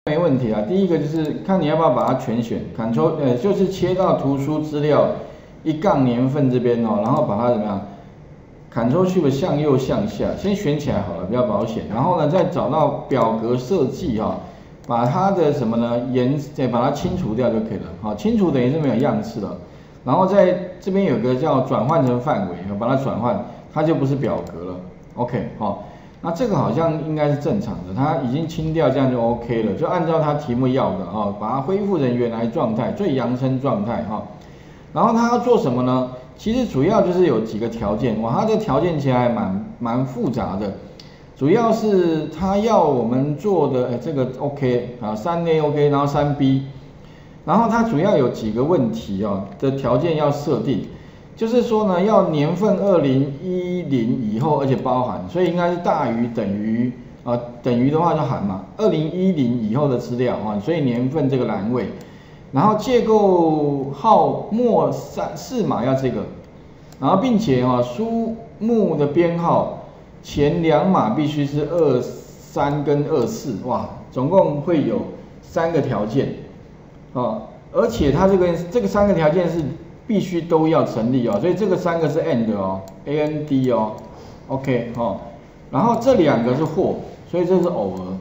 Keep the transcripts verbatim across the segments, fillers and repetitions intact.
没问题啊。第一个就是看你要不要把它全选 ，Ctrl 呃就是切到图书资料一杠年份这边哦，然后把它怎么样 ，Ctrl Shift 向右向下，先选起来好了，比较保险。然后呢，再找到表格设计哈、哦，把它的什么呢颜，再把它清除掉就可以了。好，清除等于是没有样式了。然后在这边有个叫转换成范围，把它转换，它就不是表格了。OK， 好。那这个好像应该是正常的，它已经清掉，这样就 OK 了，就按照它题目要的啊，把它恢复成原来状态，最扬声状态哈。然后它要做什么呢？其实主要就是有几个条件，哇，它的条件其实还蛮蛮复杂的，主要是它要我们做的，哎，这个 OK 啊，三 A OK， 然后三 B， 然后它主要有几个问题哦的条件要设定。就是说呢，要年份二零一零以后，而且包含，所以应该是大于等于啊、呃，等于的话就含嘛，二零一零以后的资料啊，所以年份这个栏位，然后结构号末三四码要这个，然后并且哈、啊，书目的编号前两码必须是二三跟二四，哇，总共会有三个条件啊，而且它这个这个三个条件是。必须都要成立哦，所以这个三个是 and 哦 ，A N D 哦 ，OK 哦，然后这两个是或，所以这是偶尔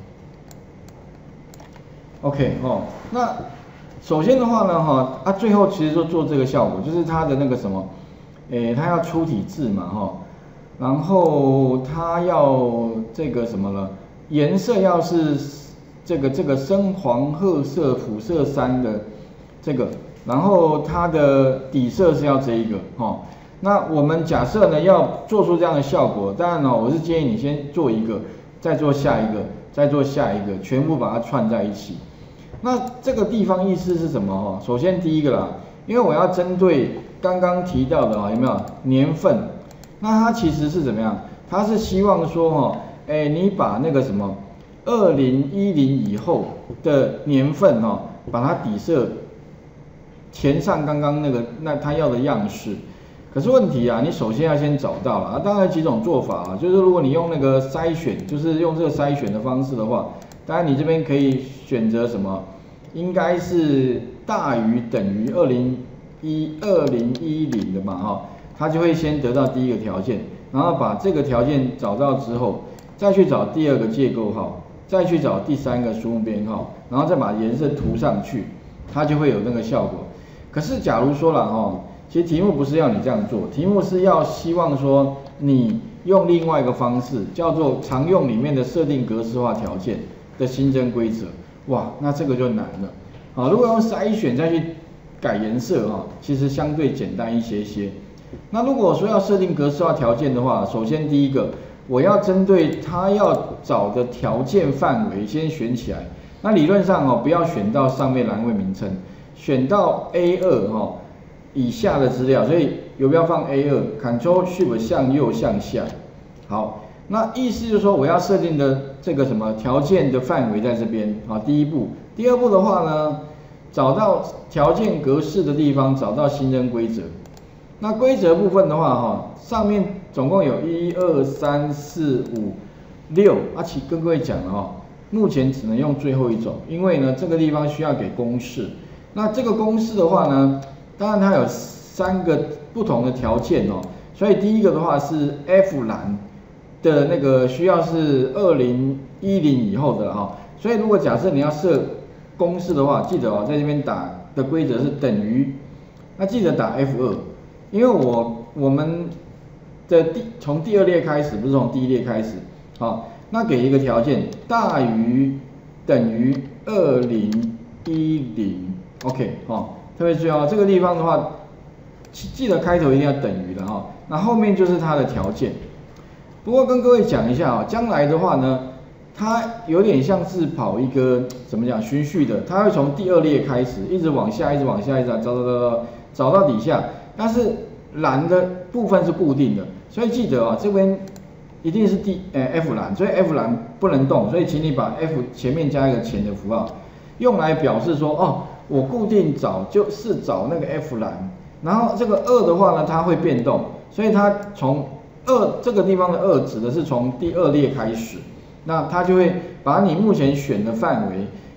，OK 哦。那首先的话呢，哈，啊最后其实就做这个效果，就是它的那个什么，诶，它要出体字嘛，哈，然后它要这个什么了，颜色要是这个这个深黄褐色辅色三的这个。然后它的底色是要这一个哈、哦，那我们假设呢要做出这样的效果，当然呢、哦、我是建议你先做一个，再做下一个，再做下一个，全部把它串在一起。那这个地方意思是什么哈？首先第一个啦，因为我要针对刚刚提到的啊有没有年份？那它其实是怎么样？它是希望说哈，哎你把那个什么二零一零以后的年份哈，把它底色。填上刚刚那个那他要的样式，可是问题啊，你首先要先找到了啊。当然有几种做法啊，就是如果你用那个筛选，就是用这个筛选的方式的话，当然你这边可以选择什么，应该是大于等于二零一二零一零的嘛哈，它就会先得到第一个条件，然后把这个条件找到之后，再去找第二个结构号，再去找第三个书目编号，然后再把颜色涂上去，它就会有那个效果。可是，假如说了哦，其实题目不是要你这样做，题目是要希望说你用另外一个方式，叫做常用里面的设定格式化条件的新增规则。哇，那这个就难了。好，如果用筛选再去改颜色哈，其实相对简单一些些。那如果说要设定格式化条件的话，首先第一个，我要针对它要找的条件范围先选起来。那理论上哦，不要选到上面栏位名称。选到 A 二 哈以下的资料，所以有没有放 A 二 Ctrl Shift 向右向下。好，那意思就是说我要设定的这个什么条件的范围在这边啊，第一步。第二步的话呢，找到条件格式的地方，找到新增规则。那规则部分的话哈，上面总共有一二三四五六，啊，其跟各位讲了哈，目前只能用最后一种，因为呢这个地方需要给公式。那这个公式的话呢，当然它有三个不同的条件哦，所以第一个的话是 F 栏的那个需要是二零一零以后的哈、哦，所以如果假设你要设公式的话，记得哦，在这边打的规则是等于，那记得打 F 二，因为我我们的第从第二列开始，不是从第一列开始，好、哦，那给一个条件大于等于二零一零。OK 哦，特别注意哦，这个地方的话，记得开头一定要等于的哈、哦。那后面就是它的条件。不过跟各位讲一下啊、哦，将来的话呢，它有点像是跑一个怎么讲循序的，它会从第二列开始，一直往下，一直往下，一直找找找找找到底下。但是栏的部分是固定的，所以记得啊、哦，这边一定是第呃 F 栏，所以 F 栏不能动，所以请你把 F 前面加一个前的符号，用来表示说哦。我固定找就是找那个 F 栏，然后这个二的话呢，它会变动，所以它从二这个地方的二指的是从第二列开始，那它就会把你目前选的范围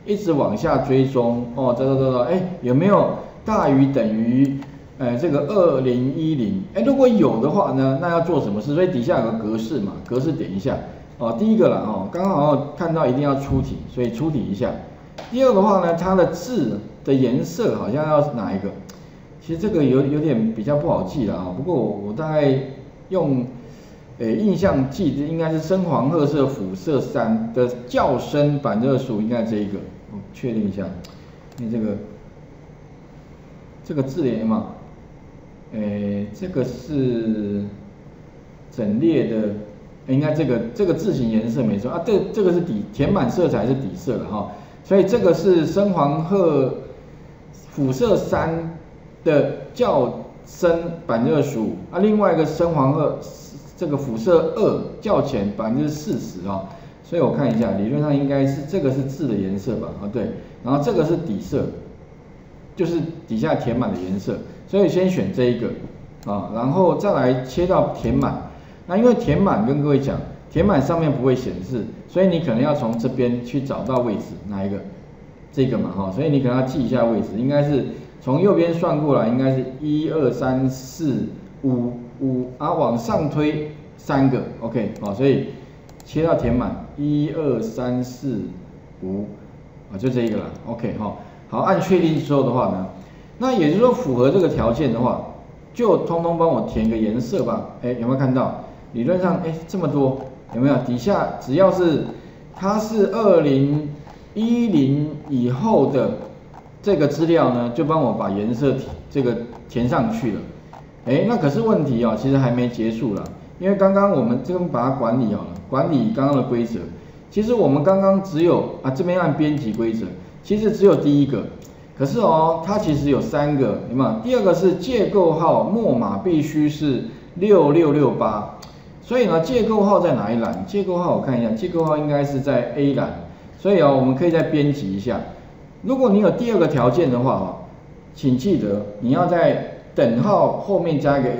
一直往下追踪哦，走走走走，哎，有没有大于等于呃这个二零一零？哎，如果有的话呢，那要做什么事？所以底下有个格式嘛，格式点一下哦。第一个啦哦，刚刚好像看到一定要出题，所以出题一下。第二的话呢，它的字的颜色好像要哪一个？其实这个有有点比较不好记了啊，不过我大概用。呃，印象记应该是深黄褐色辐射三的较深反热数，应该这一个，我确定一下，因为这个这个字联嘛，呃，这个是整列的，应该这个这个字形颜色没错啊，这这个是底填满色彩是底色的哈，所以这个是深黄褐辐射三的较深反热数啊，另外一个深黄褐。这个辐射二较浅百分之四十啊，所以我看一下，理论上应该是这个是字的颜色吧？啊对，然后这个是底色，就是底下填满的颜色，所以先选这一个啊，然后再来切到填满。那因为填满跟各位讲，填满上面不会显示，所以你可能要从这边去找到位置，哪一个？这个嘛哈，所以你可能要记一下位置，应该是从右边算过来，应该是一二三四五。五啊，往上推三个 ，OK 啊，所以切到填满一二三四五啊，就这一个了 ，OK 哈。好，按确定之后的话呢，那也就是说符合这个条件的话，就通通帮我填个颜色吧。哎，有没有看到？理论上哎这么多有没有？底下只要是它是二零一零以后的这个资料呢，就帮我把颜色这个填上去了。哎，那可是问题哦，其实还没结束了，因为刚刚我们这边把它管理好了，管理刚刚的规则。其实我们刚刚只有啊这边按编辑规则，其实只有第一个，可是哦，它其实有三个，有没有？第二个是借构号末码必须是六六六八，所以呢，借构号在哪一栏？借构号我看一下，借构号应该是在 A 栏，所以哦，我们可以再编辑一下。如果你有第二个条件的话哦，请记得你要在等号后面加一个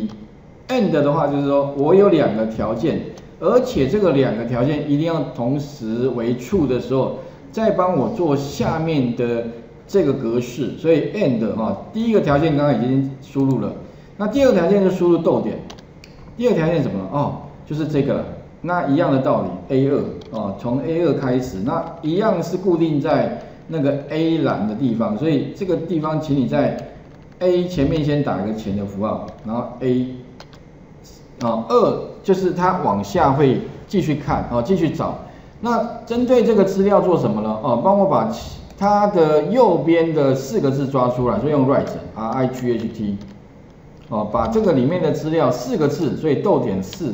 and，and 的话就是说我有两个条件，而且这个两个条件一定要同时为 true 的时候，再帮我做下面的这个格式。所以 and 哈，第一个条件刚刚已经输入了，那第二个条件就输入逗点。第二个条件什么哦，就是这个了。那一样的道理 A 二哦，从 A 二开始，那一样是固定在那个 A 栏的地方，所以这个地方请你在A 前面先打一个钱的符号，然后 A 啊二就是它往下会继续看啊，继续找。那针对这个资料做什么呢？哦，帮我把它的右边的四个字抓出来，所以用 right R I G H T 哦，把这个里面的资料四个字，所以逗点四。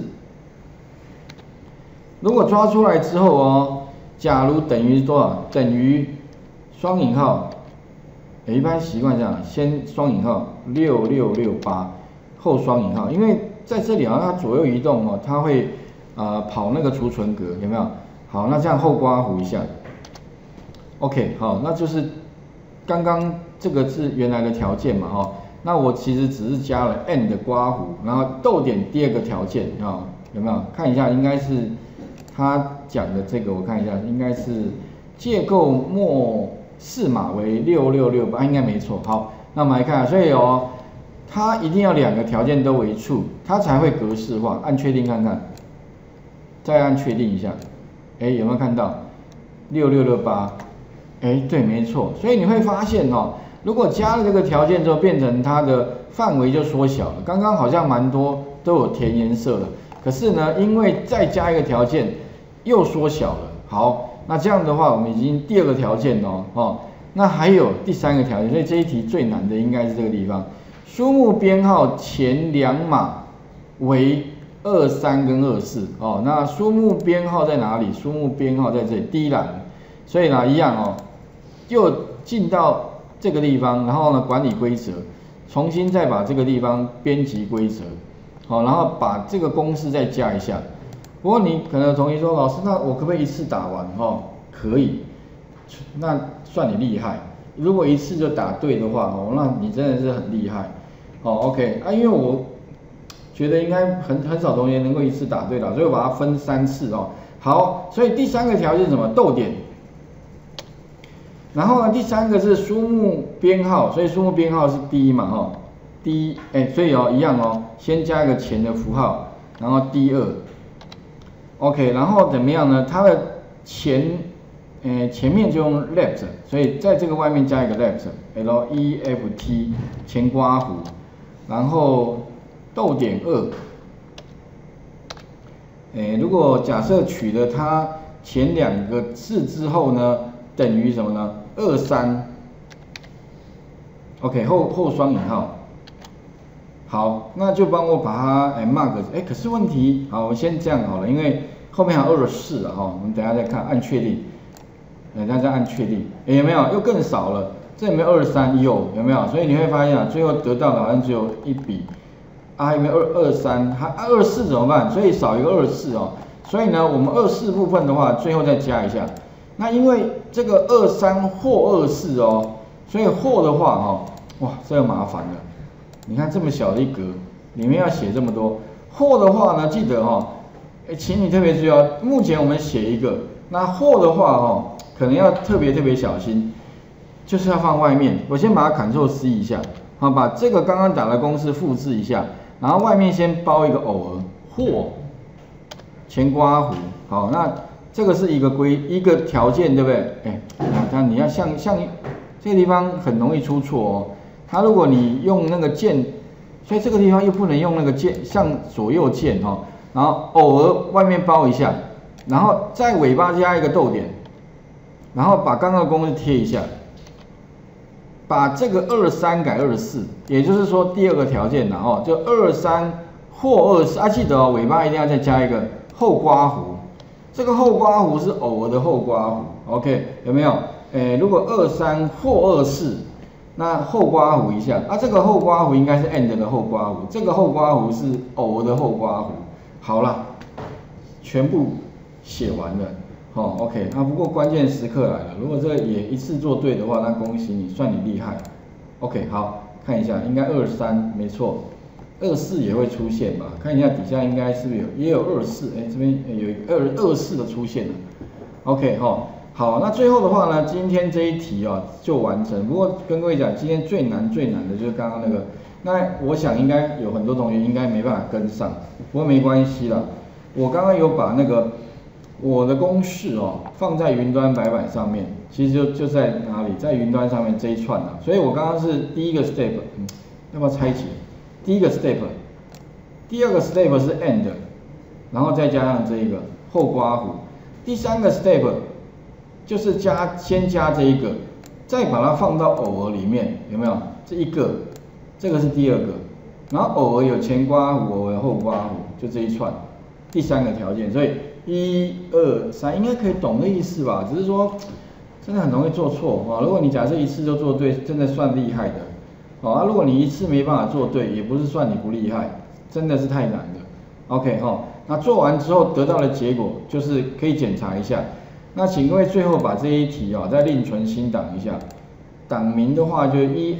如果抓出来之后哦，假如等于多少？等于双引号。一般习惯这样，先双引号六六六八，后双引号，因为在这里啊，它左右移动哦，它会呃跑那个储存格，有没有？好，那这样后刮弧一下 ，OK， 好，那就是刚刚这个是原来的条件嘛，哈，那我其实只是加了 and 的刮弧，然后逗点第二个条件啊，有没有？看一下，应该是他讲的这个，我看一下，应该是借构末。四码为六六六八，应该没错。好，那我们来看，所以哦，它一定要两个条件都为 true， 它才会格式化。按确定看看，再按确定一下，哎，有没有看到六六六八？哎，对，没错。所以你会发现哦，如果加了这个条件之后，变成它的范围就缩小了。刚刚好像蛮多都有填颜色的，可是呢，因为再加一个条件，又缩小了。好。那这样的话，我们已经第二个条件哦，哦，那还有第三个条件，所以这一题最难的应该是这个地方，书目编号前两码为二三跟二四哦，那书目编号在哪里？书目编号在这里第一栏，所以呢一样哦，又进到这个地方，然后呢管理规则，重新再把这个地方编辑规则，好，然后把这个公式再加一下。不过你可能有同学说，老师，那我可不可以一次打完？哦，可以，那算你厉害。如果一次就打对的话，哦，那你真的是很厉害。哦 ，OK 啊，因为我觉得应该很很少同学能够一次打对了，所以我把它分三次哦。好，所以第三个条件是什么？逗点。 然后呢，第三个是书目编号，所以书目编号是第一嘛，哈，第一，哎，所以哦一样哦，先加一个前的符号，然后第二 ，OK， 然后怎么样呢？它的前，呃，前面就用 left， 所以在这个外面加一个 left，L E F T 前括弧，然后逗点二，哎，如果假设取了它前两个字之后呢，等于什么呢？二三 ，OK 后后双引号，好，那就帮我把它哎 mark， 哎，可是问题，好，我先这样好了，因为后面还有二十四了哈，我们等一下再看，按确定，哎，大家按确定，哎有没有？又更少了，这有没有二十三？有，有没有？所以你会发现啊，最后得到的好像只有一笔，啊有没有二二三？还二十四怎么办？所以少一个二十四哦，所以呢，我们二十四部分的话，最后再加一下。那因为这个二三或二四哦，所以或的话哈、哦，哇，这个麻烦了。你看这么小的一格，里面要写这么多。或的话呢，记得哈、哦，哎，请你特别注意哦。目前我们写一个，那或的话哦，可能要特别特别小心，就是要放外面。我先把它 Ctrl C 一下，好，把这个刚刚打的公式复制一下，然后外面先包一个偶尔或前括弧，好，那。这个是一个规一个条件，对不对？哎，那你要像像这个地方很容易出错哦。它如果你用那个键，所以这个地方又不能用那个键，像左右键哈、哦，然后偶尔外面包一下，然后在尾巴加一个逗点，然后把刚刚的公式贴一下，把这个二三改二十四，也就是说第二个条件然后就二三或二四啊，记得哦，尾巴一定要再加一个后括弧。这个后括弧是偶尔的后括弧 ，OK 有没有？诶，如果二三或二四，那后括弧一下，啊，这个后括弧应该是 and 的后括弧，这个后括弧是偶尔的后括弧。好了，全部写完了，哦 ，OK， 那不过关键时刻来了，如果这个也一次做对的话，那恭喜你，算你厉害。OK， 好，看一下，应该二三没错。二四也会出现吧？看一下底下应该是不是有也有二四？哎，这边有二二四的出现了。OK 哈、哦，好，那最后的话呢，今天这一题啊就完成。不过跟各位讲，今天最难最难的就是刚刚那个，那我想应该有很多同学应该没办法跟上，不过没关系啦。我刚刚有把那个我的公式哦放在云端白板上面，其实就就在哪里，在云端上面这一串啊。所以我刚刚是第一个 step， 嗯，要不要拆解？第一个 step， 第二个 step 是 and， 然后再加上这一个后括弧。第三个 step 就是加先加这一个，再把它放到偶尔里面，有没有？这一个，这个是第二个，然后偶尔有前括弧，偶尔后括弧，就这一串。第三个条件，所以一二三应该可以懂的意思吧？只是说真的很容易做错啊。如果你假设一次就做对，真的算厉害的。好啊，如果你一次没办法做对，也不是算你不厉害，真的是太难了。OK 哈、哦，那做完之后得到的结果就是可以检查一下。那请各位最后把这一题啊、哦、再另存新档一下，档名的话就 E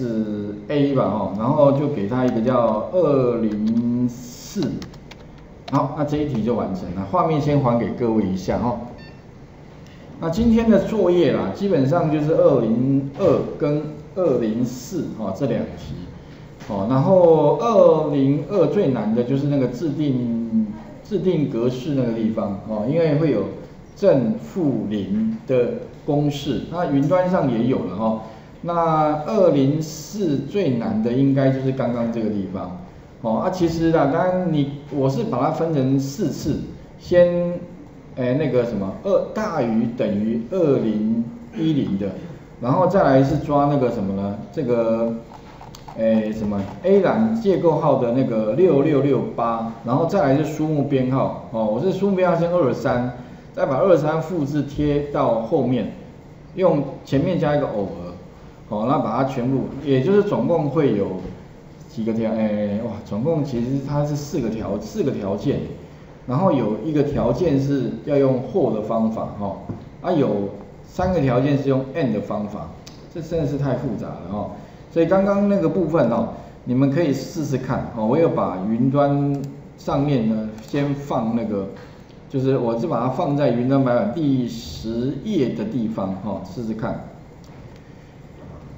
X A 吧哦，然后就给它一个叫二零四。好，那这一题就完成了。画面先还给各位一下哦。那今天的作业啦，基本上就是二零二跟二零四哦这两题，哦，然后二零二最难的就是那个制定制定格式那个地方哦，因为会有正负零的公式，那云端上也有了哦。那二零四最难的应该就是刚刚这个地方，哦啊，其实啦，刚刚你我是把它分成四次，先。哎，那个什么，二大于等于二零一零的，然后再来是抓那个什么呢？这个，哎什么 A 栏结构号的那个六六六八，然后再来是书目编号哦，我是书目编号先二三，再把二三复制贴到后面，用前面加一个偶尔，好、哦，那把它全部，也就是总共会有几个条，哎哇，总共其实它是四个条四个条件。然后有一个条件是要用或的方法哈、哦，啊有三个条件是用 and 的方法，这真的是太复杂了哈、哦。所以刚刚那个部分哦，你们可以试试看哦。我有把云端上面呢先放那个，就是我是把它放在云端白板第十页的地方哈、哦，试试看。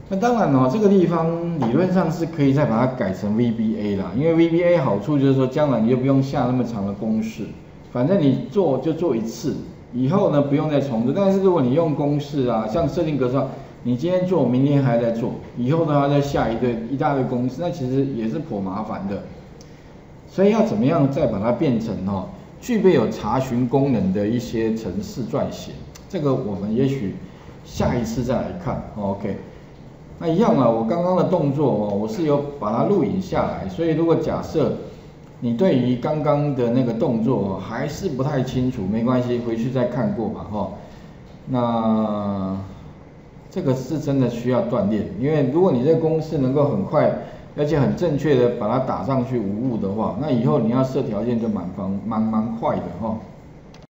那当然哦，这个地方理论上是可以再把它改成 V B A 啦，因为 V B A 好处就是说，将来你就不用下那么长的公式，反正你做就做一次，以后呢不用再重做。但是如果你用公式啊，像设定格式，你今天做，明天还在做，以后呢还再下一堆一大堆公式，那其实也是颇麻烦的。所以要怎么样再把它变成哦，具备有查询功能的一些程式撰写，这个我们也许下一次再来看。OK。那一样啊，我刚刚的动作哦，我是有把它录影下来，所以如果假设你对于刚刚的那个动作哦还是不太清楚，没关系，回去再看过嘛哈。那这个是真的需要锻炼，因为如果你这个公式能够很快而且很正确的把它打上去无误的话，那以后你要设条件就蛮方蛮蛮快的哈。